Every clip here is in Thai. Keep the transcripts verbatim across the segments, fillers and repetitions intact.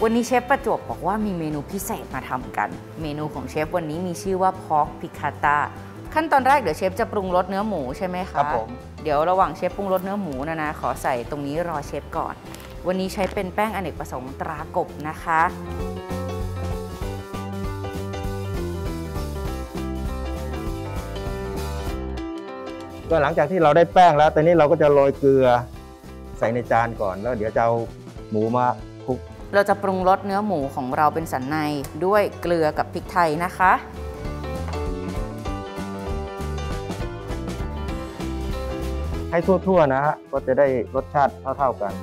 วันนี้เชฟประจวบบอกว่ามีเมนูพิเศษมาทำกันเมนูของเชฟวันนี้มีชื่อว่า Pork Piccata ขั้นตอนแรกเดี๋ยวเชฟจะปรุงรสเนื้อหมูใช่ไหมคะครับผมเดี๋ยวระหว่างเชฟปรุงรสเนื้อหมูนะนะขอใส่ตรงนี้รอเชฟก่อนวันนี้ใช้เป็นแป้งอเนกประสงค์ตรากบนะคะก็หลังจากที่เราได้แป้งแล้วตอนนี้เราก็จะโรยเกลือใส่ในจานก่อนแล้วเดี๋ยวจะเอาหมูมาคลุกเราจะปรุงรสเนื้อหมูของเราเป็นสันในด้วยเกลือกับพริกไทยนะคะให้ทั่วๆนะฮะก็จะได้รสชาติเท่าๆกัน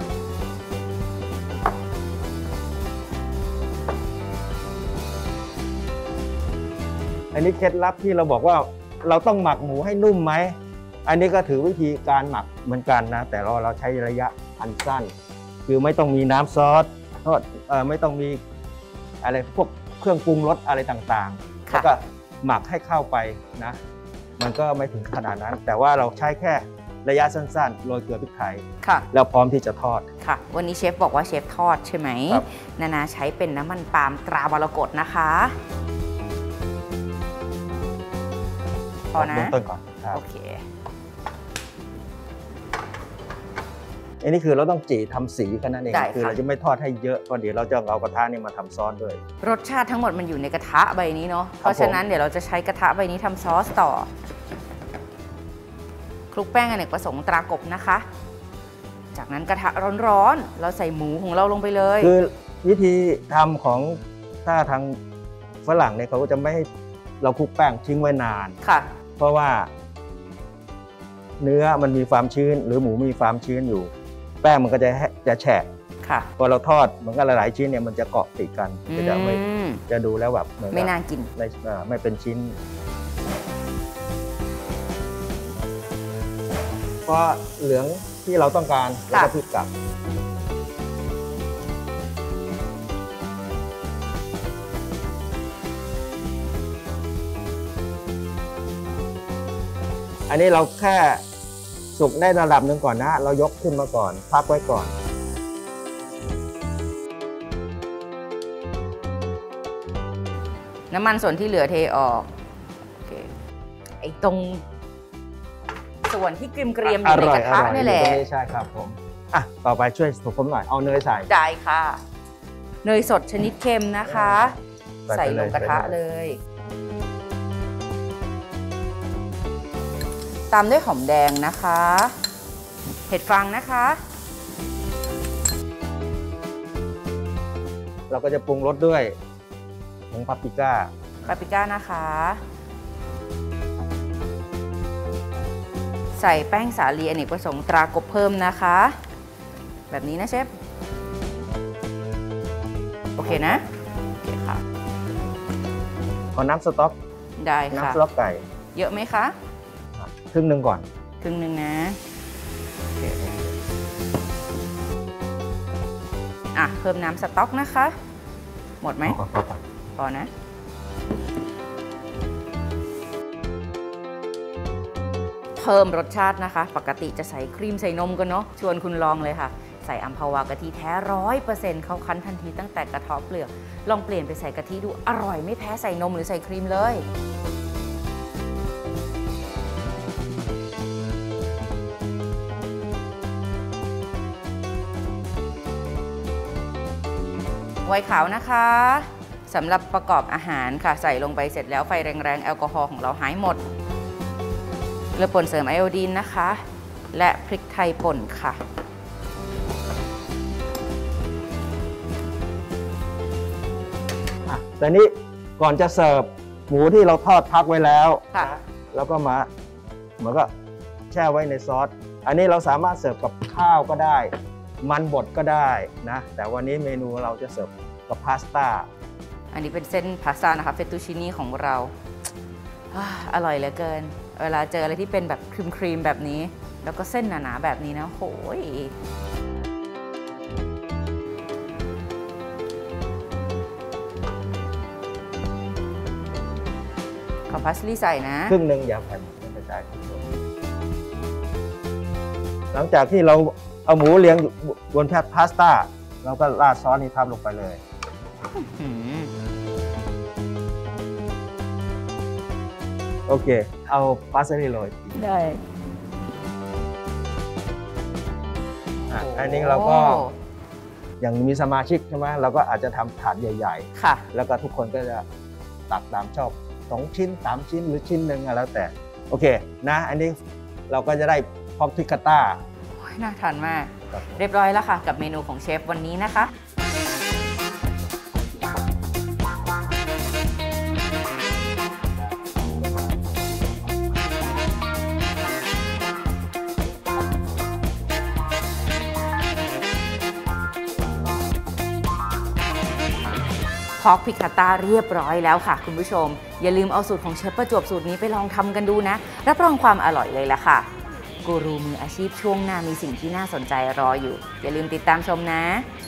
อันนี้เคล็ดลับที่เราบอกว่าเราต้องหมักหมูให้นุ่มไหมอันนี้ก็ถือวิธีการหมักเหมือนกันนะแต่เราเราใช้ระยะอันสั้นคือไม่ต้องมีน้ำซอสทอดเอ่อไม่ต้องมีอะไรพวกเครื่องปรุงรสอะไรต่างๆแล้วก็หมักให้เข้าไปนะมันก็ไม่ถึงขนาดนั้นแต่ว่าเราใช้แค่ระยะสั้นๆโรยเกลือพริกไทยค่ะแล้วพร้อมที่จะทอดค่ะวันนี้เชฟบอกว่าเชฟทอดใช่ไหมนานาใช้เป็นน้ำมันปาล์มตรามรกตนะคะพอนะต้นก่อนโอเคอันนี้คือเราต้องจี่ทำสีแค่นั้นเองคือเราจะไม่ทอดให้เยอะเพราะเดี๋ยวเราจะเอากระทะนี่มาทำซอสด้วยรสชาติทั้งหมดมันอยู่ในกระทะใบนี้เนาะเพราะฉะนั้นเดี๋ยวเราจะใช้กระทะใบนี้ทำซอสต่อคลุกแป้งอเนกประสงค์ตรากบนะคะจากนั้นกระทะร้อนๆเราใส่หมูของเราลงไปเลยคือวิธีทำของถ้าทางฝรั่งเนี่ยเขาก็จะไม่ให้เราคลุกแป้งทิ้งไว้นานค่ะเพราะว่าเนื้อมันมีความชื้นหรือหมูมีความชื้นอยู่แป้งมันก็จะจะแฉะค่ะพอเราทอดมันก็หลายๆชิ้นเนี่ยมันจะเกาะติดกันจะไม่จะดูแล้วแบบไม่น่ากินไม่ไม่เป็นชิ้นพอเหลืองที่เราต้องการแล้วก็พลิกกลับอันนี้เราแค่สุกได้ระดับหนึ่งก่อนนะเรายกขึ้นมาก่อนพักไว้ก่อนน้ำมันส่วนที่เหลือเทออกโอเคไอ้ตรงส่วนที่เกรียมๆอยู่ในกระทะนี่แหละใช่ครับผมอ่ะต่อไปช่วยผมหน่อยเอาเนยใส่ได้ค่ะเนยสดชนิดเค็มนะคะใส่ลงกระทะเลยตามด้วยหอมแดงนะคะเห็ดฟางนะคะเราก็จะปรุงรสด้วยผงปาปริก้าปาปริก้านะคะใส่แป้งสาลีอเนกประสงค์ตรากบเพิ่มนะคะแบบนี้นะเชฟโอเคนะโอเคค่ะขอน้ำสต๊อกได้ค่ะน้ำสต๊อกไก่เยอะไหมคะครึ่งหนึ่งก่อนครึ่งหนึ่งนะอ่ะเพิ่มน้ำสต๊อกนะคะหมดไหมพอนะเพิ่มรสชาตินะคะปกติจะใส่ครีมใส่นมกันเนาะชวนคุณลองเลยค่ะใส่อัมพวากะทิแท้ร้อยเปอร์เซ็นต์เขาคั้นทันทีตั้งแต่กระเทาะเปลือกลองเปลี่ยนไปใส่กะทิดูอร่อยไม่แพ้ใส่นมหรือใส่ครีมเลยไวน์ขาวนะคะสำหรับประกอบอาหารค่ะใส่ลงไปเสร็จแล้วไฟแรงๆแอลกอฮอล์ของเราหายหมดเกลือป่นเสริมไอโอดีนนะคะและพริกไทยป่นค่ะอ่ะแต่นี้ก่อนจะเสิร์ฟหมูที่เราทอดพักไว้แล้วแล้วก็มาเหมือนก็แช่ไว้ในซอสอันนี้เราสามารถเสิร์ฟกับข้าวก็ได้มันบดก็ได้นะแต่วันนี้เมนูเราจะเสิร์ฟกับพาสต้าอันนี้เป็นเส้นพาสต้านะคะเฟตตูชินี่ของเราอร่อยเหลือเกินเวลาเจออะไรที่เป็นแบบครีมๆแบบนี้แล้วก็เส้นหนาๆแบบนี้นะโหยขอพาสลีย์ใส่นะครึ่งหนึ่งอย่าแผ่นไม่กระจายหลังจากที่เราเอาหมูเรียงบนแผ่นพาสต้าเราก็ราดซอสนี้ทับลงไปเลยโอเคเอาพาสลีโรยได้อันนี้เราก็อย่างมีสมาชิกใช่ไหมเราก็อาจจะทำถาดใหญ่ๆค่ะแล้วก็ทุกคนก็จะตักตามชอบสองชิ้นสามชิ้นหรือชิ้นหนึ่งแล้วแต่โอเคนะอันนี้เราก็จะได้พอกพิคาต้าน่าทานมากเรียบร้อยแล้วค่ะกับเมนูของเชฟวันนี้นะคะพอกพิคาต้าเรียบร้อยแล้วค่ะคุณผู้ชมอย่าลืมเอาสูตรของเชฟประจวบสูตรนี้ไปลองทำกันดูนะรับรองความอร่อยเลยละค่ะกูรูมืออาชีพช่วงหน้ามีสิ่งที่น่าสนใจรออยู่อย่าลืมติดตามชมนะ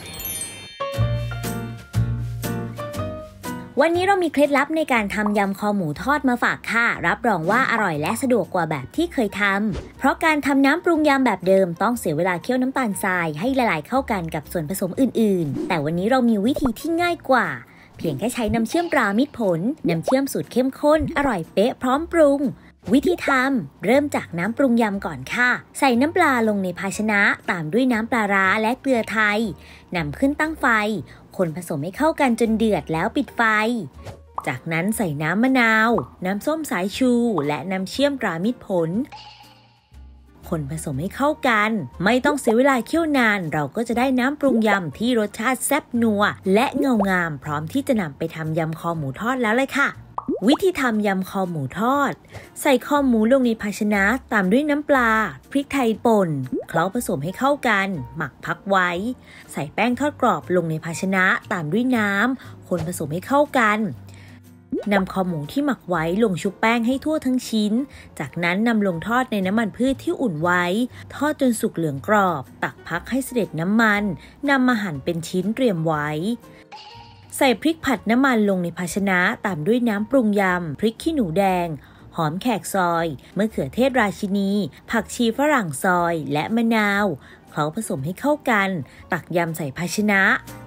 วันนี้เรามีเคล็ดลับในการทำยำคอหมูทอดมาฝากค่ะรับรองว่าอร่อยและสะดวกกว่าแบบที่เคยทำเพราะการทำน้ำปรุงยำแบบเดิมต้องเสียเวลาเคี่ยวน้ำตาลทรายให้ละลายเข้ากันกับส่วนผสมอื่นๆแต่วันนี้เรามีวิธีที่ง่ายกว่าเพียงแค่ใช้น้ำเชื่อมตรามิตรผลน้ำเชื่อมสูตรเข้มข้นอร่อยเป๊ะพร้อมปรุงวิธีทำเริ่มจากน้ำปรุงยำก่อนค่ะใส่น้ำปลาลงในภาชนะตามด้วยน้ำปลาร้าและเกลือไทยนำขึ้นตั้งไฟคนผสมให้เข้ากันจนเดือดแล้วปิดไฟจากนั้นใส่น้ำมะนาวน้ำส้มสายชูและน้ำเชื่อมตรามิตรผลคนผสมให้เข้ากันไม่ต้องเสียเวลาเคี่ยวนานเราก็จะได้น้ำปรุงยำที่รสชาติแซ่บนัวและเงางามพร้อมที่จะนำไปทำยำคอหมูทอดแล้วเลยค่ะวิธีทำยำคอหมูทอดใส่คอหมูลงในภาชนะตามด้วยน้ำปลาพริกไทยป่นเคล้าผสมให้เข้ากันหมักพักไว้ใส่แป้งทอดกรอบลงในภาชนะตามด้วยน้ำคนผสมให้เข้ากันนำคอหมูที่หมักไว้ลงชุบแป้งให้ทั่วทั้งชิ้นจากนั้นนำลงทอดในน้ำมันพืชที่อุ่นไว้ทอดจนสุกเหลืองกรอบตักพักให้เสด็จน้ำมันนำมาหั่นเป็นชิ้นเตรียมไว้ใส่พริกผัดน้ำมันลงในภาชนะตามด้วยน้ำปรุงยำพริกขี้หนูแดงหอมแขกซอยมะเขือเทศราชินีผักชีฝรั่งซอยและมะนาวเคล้าผสมให้เข้ากันตักยำใส่ภาชนะ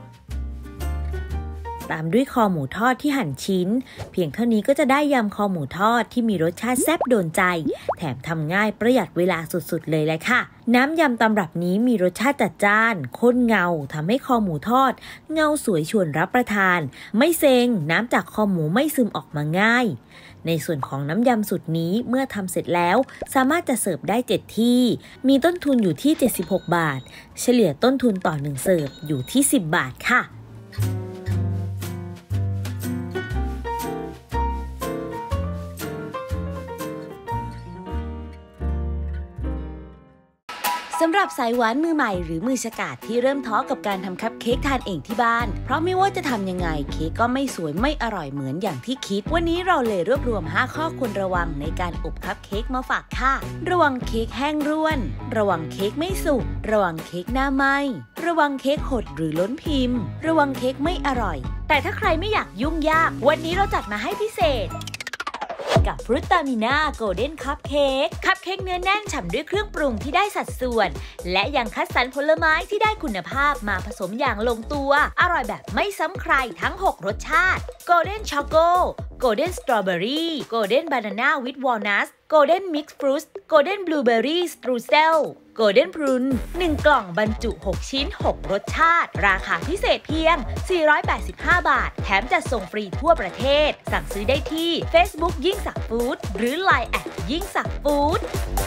ตามด้วยคอหมูทอดที่หั่นชิ้นเพียงเท่านี้ก็จะได้ยำคอหมูทอดที่มีรสชาติแซ่บโดนใจแถมทำง่ายประหยัดเวลาสุดๆเลยแหละค่ะน้ำยำตำรับนี้มีรสชาติจัดจ้านข้นเงาทำให้คอหมูทอดเงาสวยชวนรับประทานไม่เซ็งน้ำจากคอหมูไม่ซึมออกมาง่ายในส่วนของน้ำยำสูตรนี้เมื่อทำเสร็จแล้วสามารถจะเสิร์ฟได้เจ็ดที่มีต้นทุนอยู่ที่เจ็ดสิบหกบาทเฉลี่ยต้นทุนต่อหนึ่งเสิร์ฟอยู่ที่สิบบาทค่ะสำหรับสายหวานมือใหม่หรือมือฉกาจที่เริ่มท้อกับการทำคัพเค้กทานเองที่บ้านเพราะไม่ว่าจะทำยังไงเค้กก็ไม่สวยไม่อร่อยเหมือนอย่างที่คิดวันนี้เราเลยรวบรวมห้าข้อควรระวังในการอบคัพเค้กมาฝากค่ะระวังเค้กแห้งร่วนระวังเค้กไม่สุกระวังเค้กหน้าไหม้ระวังเค้กหดหรือล้นพิมพ์ระวังเค้กไม่อร่อยแต่ถ้าใครไม่อยากยุ่งยากวันนี้เราจัดมาให้พิเศษกับฟรุตตามิน่าโกลเด้นคัพเค้กคัพเค้กเนื้อแน่นฉ่ำด้วยเครื่องปรุงที่ได้สัดส่วนและยังคัดสรรผลไม้ที่ได้คุณภาพมาผสมอย่างลงตัวอร่อยแบบไม่ซ้ำใครทั้งหกรสชาติโกลเด้นช็อกโกโกลเด้นสตรอเบอรี่โกลเด้นบานาน่าวิดวอลนัทโกลเด้นมิกซ์ฟรุตโกลเด้นบลูเบอร์รี่สตรูเซลโกลเด้นพรุนหนึ่งกล่องบรรจุหกชิ้นหกรสชาติราคาพิเศษเพียงสี่ร้อยแปดสิบห้าบาทแถมจัดส่งฟรีทั่วประเทศสั่งซื้อได้ที่ Facebook ยิ่งศักดิ์ฟู้ดหรือ ไลน์ แอทยิ่งศักดิ์ฟู้ด